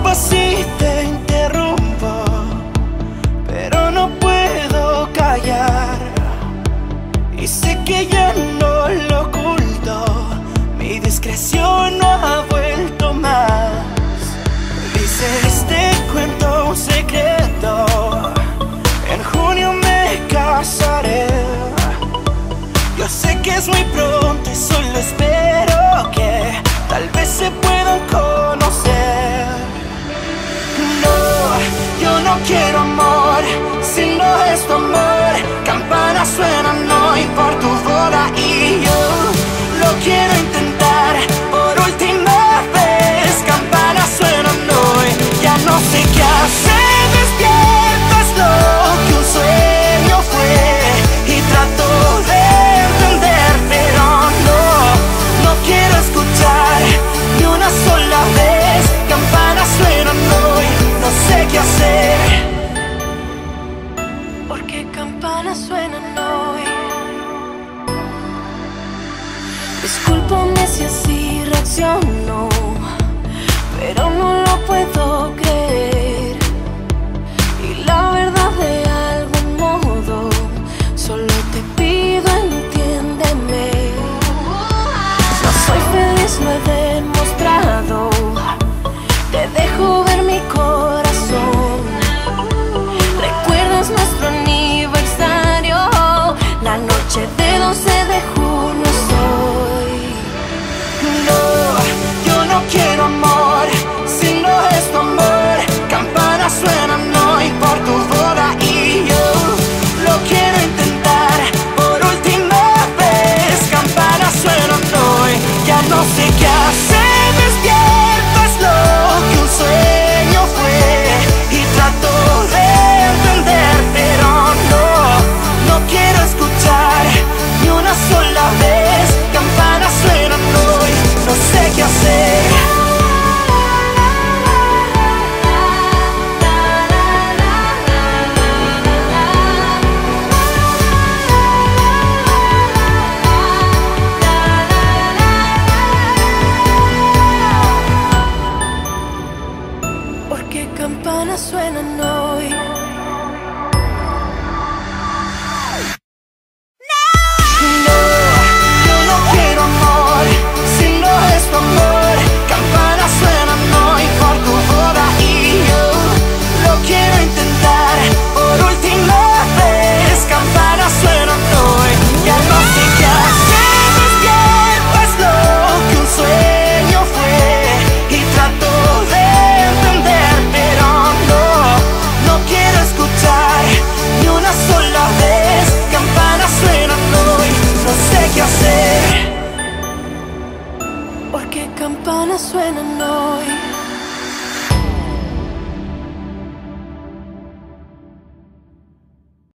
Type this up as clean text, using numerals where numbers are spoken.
si te interrumpo, pero no puedo callar. Y sé que ya no lo oculto, mi discreción no ha vuelto más. Dices, te cuento un secreto, en junio me casaré. Yo sé que es muy pronto y solo espero que tal vez se puedan conocer. No, yo no quiero amor, si no es tu amor. Campanas suenan hoy por tu boda y yo lo quiero intentar por última vez. Campanas suenan hoy, ya no sé qué hacer. Despierto es lo que un sueño fue y trato de entender, pero no quiero escuchar ni una sola vez. Campanas suenan hoy, no sé qué hacer. Porque campanas suenan hoy. Discúlpame si así reacciono, pero no lo puedo creer. Y la verdad, de algún modo, solo te pido entiéndeme. No soy feliz, lo he demostrado. Te dejo ver mi corazón. ¿Recuerdas nuestro aniversario? La noche de 12 de junio soy. No, yo no quiero amor, si no es tu amor. Campanas suenan hoy por tu boda y yo lo quiero intentar por última vez. Campanas suenan hoy, ya no sé qué hacer. Despierto es lo que un sueño fue y trato de entender, pero no quiero escuchar ni una sola vez. Campanas suenan hoy, no sé qué hacer. Porque campanas suenan hoy. No, yo no quiero amor, si no es tu amor. Campanas suenan hoy por tu boda y yo lo quiero intentar por última vez. Campanas suenan hoy, ya no sé qué hacer. Despierto es lo que un sueño fue y trato de entender, pero no quiero escuchar ni una sola vez. Campanas suenan hoy, no sé qué hacer. Porque campanas suenan hoy.